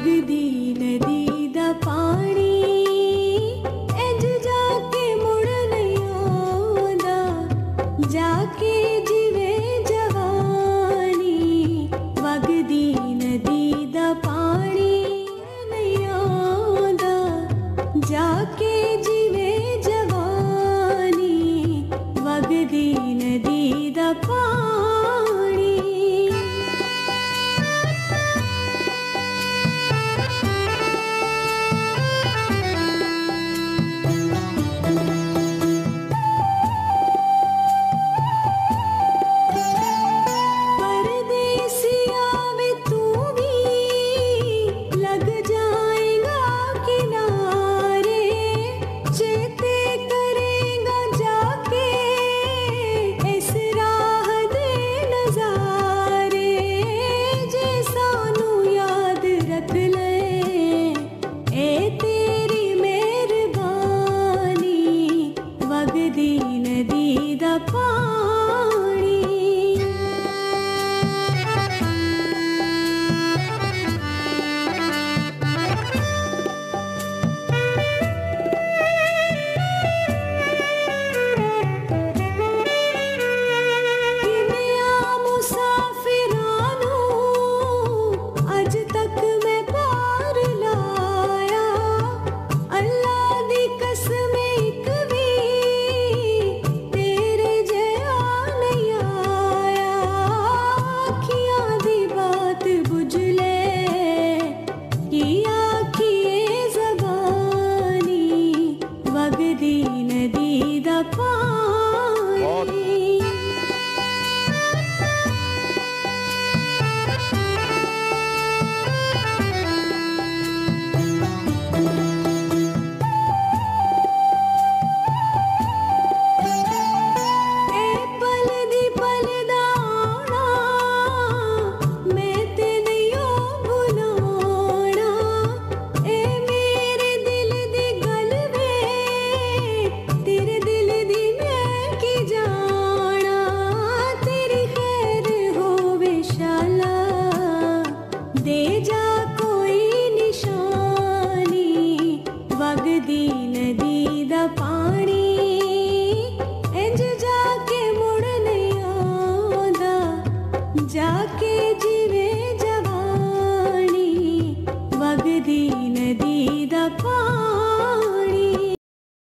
वगदी नदी दा पानी इंज जाके मुड़ नहीं आंदा जाके जिवे जवानी वगदी नदी दा पानी नहीं आंदा जाके जिवे जवानी वगदी नदी दा पानी नदी दा पानी किन्निया मुसाफिरानू अज तक मैं पार लाया अल्लाह दी कसम इक भी तेरे जया नहीं आया अखियां दी बात बुझले की आखिए ज़बानी वगदी नदी दा पानी दे जा कोई निशानी वगदी नदी दा पानी इंज जाके मुड़ नहीं आंदा जाके जी